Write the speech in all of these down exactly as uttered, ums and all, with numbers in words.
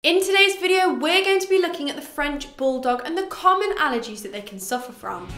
In today's video, we're going to be looking at the French Bulldog and the common allergies that they can suffer from.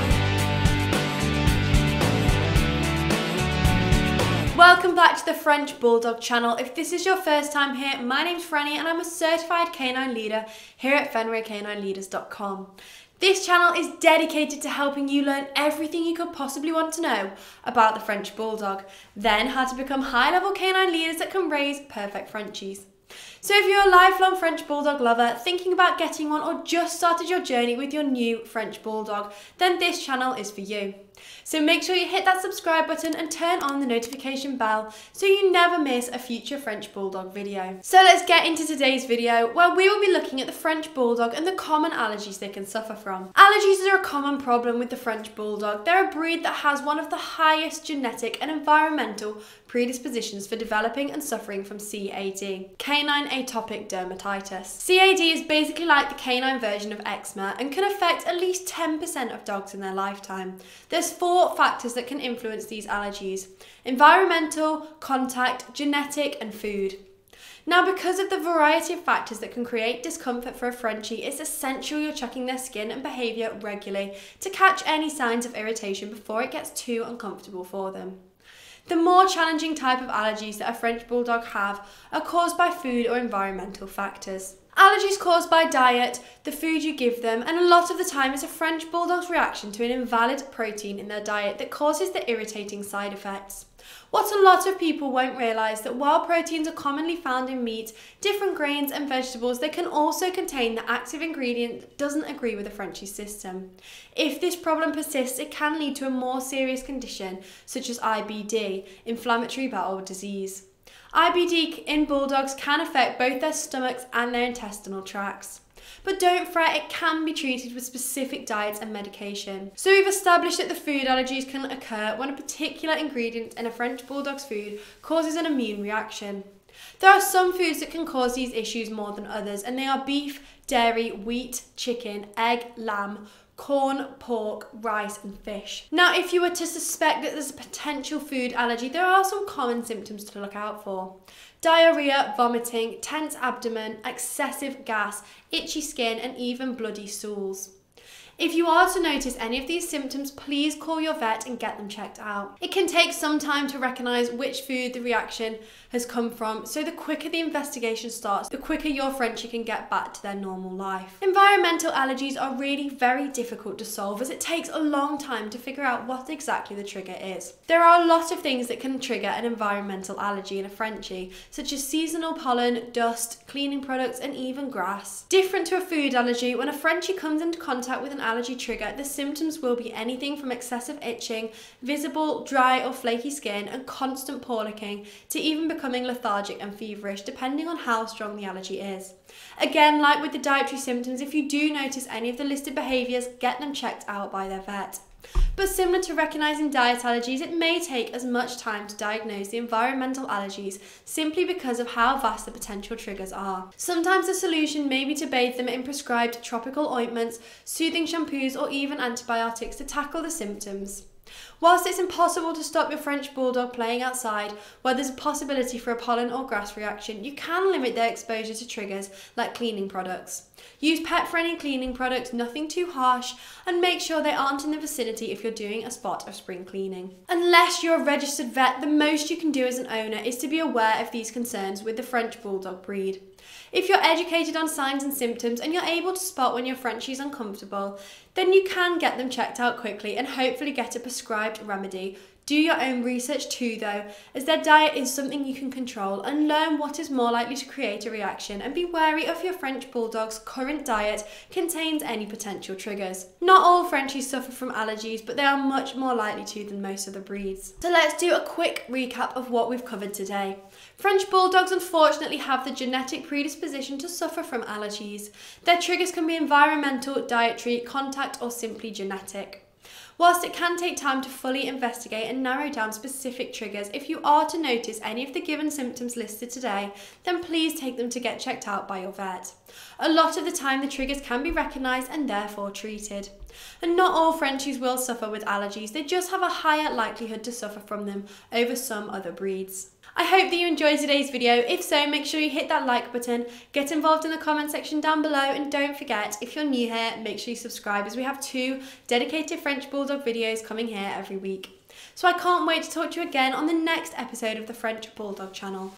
Welcome back to the French Bulldog channel. If this is your first time here, my name's Franny and I'm a certified canine leader here at Fenrir canine leaders dot com. This channel is dedicated to helping you learn everything you could possibly want to know about the French Bulldog, then how to become high-level canine leaders that can raise perfect Frenchies. So if you're a lifelong French Bulldog lover, thinking about getting one, or just started your journey with your new French Bulldog, then this channel is for you. So make sure you hit that subscribe button and turn on the notification bell so you never miss a future French Bulldog video. So let's get into today's video, where we will be looking at the French Bulldog and the common allergies they can suffer from. Allergies are a common problem with the French Bulldog. They're a breed that has one of the highest genetic and environmental predispositions for developing and suffering from C A D, canine atopic dermatitis. C A D is basically like the canine version of eczema and can affect at least ten percent of dogs in their lifetime. There's four factors that can influence these allergies: environmental, contact, genetic, and food. Now, because of the variety of factors that can create discomfort for a Frenchie, it's essential you're checking their skin and behaviour regularly to catch any signs of irritation before it gets too uncomfortable for them. The more challenging type of allergies that a French Bulldog have are caused by food or environmental factors. Allergies caused by diet, the food you give them, and a lot of the time it's a French Bulldog's reaction to an invalid protein in their diet that causes the irritating side effects. What a lot of people won't realise that while proteins are commonly found in meat, different grains and vegetables, they can also contain the active ingredient that doesn't agree with the Frenchie's system. If this problem persists, it can lead to a more serious condition such as I B D, inflammatory bowel disease. I B D in Bulldogs can affect both their stomachs and their intestinal tracts. But don't fret, it can be treated with specific diets and medication. So we've established that the food allergies can occur when a particular ingredient in a French Bulldog's food causes an immune reaction. There are some foods that can cause these issues more than others, and they are beef, dairy, wheat, chicken, egg, lamb, corn, pork, rice and fish. Now, if you were to suspect that there's a potential food allergy, there are some common symptoms to look out for: diarrhea, vomiting, tense abdomen, excessive gas, itchy skin and even bloody stools. If you are to notice any of these symptoms, please call your vet and get them checked out. It can take some time to recognise which food the reaction has come from, so the quicker the investigation starts, the quicker your Frenchie can get back to their normal life. Environmental allergies are really very difficult to solve, as it takes a long time to figure out what exactly the trigger is. There are a lot of things that can trigger an environmental allergy in a Frenchie, such as seasonal pollen, dust, cleaning products and even grass. Different to a food allergy, when a Frenchie comes into contact with an allergy trigger, the symptoms will be anything from excessive itching, visible, dry or flaky skin and constant paw licking, to even becoming lethargic and feverish, depending on how strong the allergy is. Again, like with the dietary symptoms, if you do notice any of the listed behaviours, get them checked out by their vet. But similar to recognising diet allergies, it may take as much time to diagnose the environmental allergies simply because of how vast the potential triggers are. Sometimes the solution may be to bathe them in prescribed tropical ointments, soothing shampoos or even antibiotics to tackle the symptoms. Whilst it's impossible to stop your French Bulldog playing outside where there's a possibility for a pollen or grass reaction, you can limit their exposure to triggers like cleaning products. Use pet-friendly cleaning products, nothing too harsh, and make sure they aren't in the vicinity if you're doing a spot of spring cleaning. Unless you're a registered vet, the most you can do as an owner is to be aware of these concerns with the French Bulldog breed. If you're educated on signs and symptoms and you're able to spot when your Frenchie is uncomfortable, then you can get them checked out quickly and hopefully get a prescribed remedy. Do your own research too though, as their diet is something you can control, and learn what is more likely to create a reaction, and be wary of your French Bulldog's current diet contains any potential triggers. Not all Frenchies suffer from allergies, but they are much more likely to than most other breeds. So let's do a quick recap of what we've covered today. French Bulldogs unfortunately have the genetic predisposition to suffer from allergies. Their triggers can be environmental, dietary, contact or simply genetic. Whilst it can take time to fully investigate and narrow down specific triggers, if you are to notice any of the given symptoms listed today, then please take them to get checked out by your vet. A lot of the time the triggers can be recognised and therefore treated. And not all Frenchies will suffer with allergies, they just have a higher likelihood to suffer from them over some other breeds. I hope that you enjoyed today's video. If so, make sure you hit that like button, get involved in the comment section down below, and don't forget, if you're new here, make sure you subscribe as we have two dedicated French Bulldog videos coming here every week. So I can't wait to talk to you again on the next episode of the French Bulldog channel.